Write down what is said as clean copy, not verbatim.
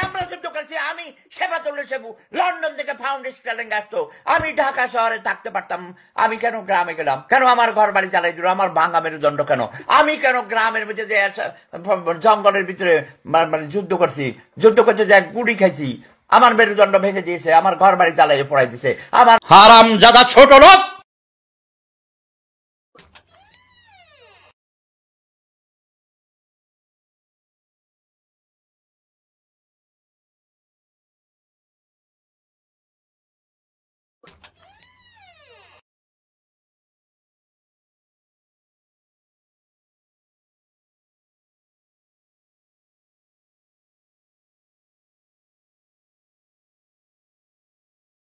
আমরা যুদ্ধ করছি। আমি সেবাতুল্লাহ সেবু লন্ডন থেকে ফাউন্ডেশন আসতো, আমি ঢাকা শহরে থাকতে পারতাম, আমি কেন গ্রামে গেলাম? কেন আমার ঘর বাড়ি জ্বালাই দিল? আমার ভাঙা মেরুদণ্ড কেন? আমি কেন গ্রামের ভিতরে যে জঙ্গলের ভিতরে মানে যুদ্ধ করছে যে গুড়ি খাইছি, আমার মেরুদণ্ড ভেঙে দিয়েছে, আমার ঘর বাড়ি জ্বালাই পড়াই দিয়েছে। আমার হারাম জাদা ছোট লোক